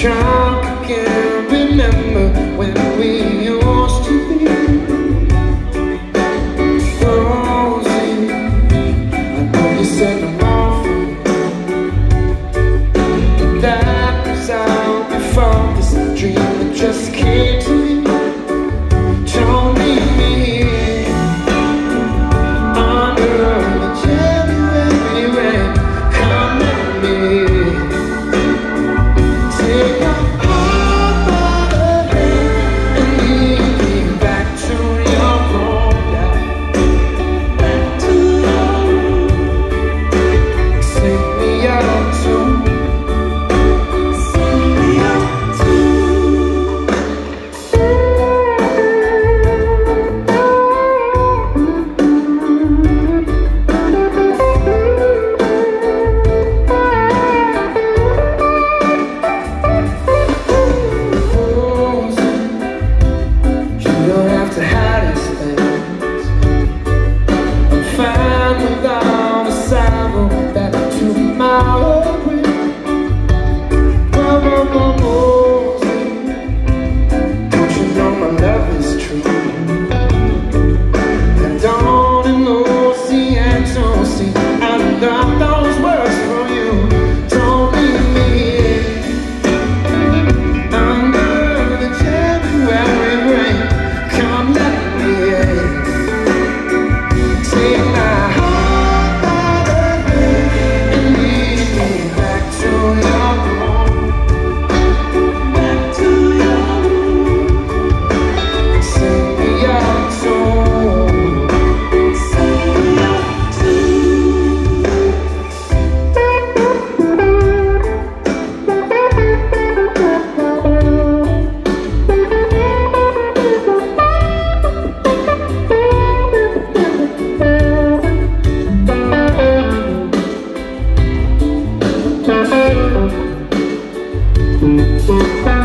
drunk, I can't remember when we used to be. Rosie, I know you said I'm off, but that was out before this dream that just came to me. Don't leave me here under the January rain. Come let me take my heart by the hand and lead me back to your home, back to your room. Sing me out too. Sing me out too. Those words for you. Don't leave me here under the January rain. Come let me in. Take my heart by the hand and lead me back to your home, back to your room. Sing me out too. Sing me out too. Thank you.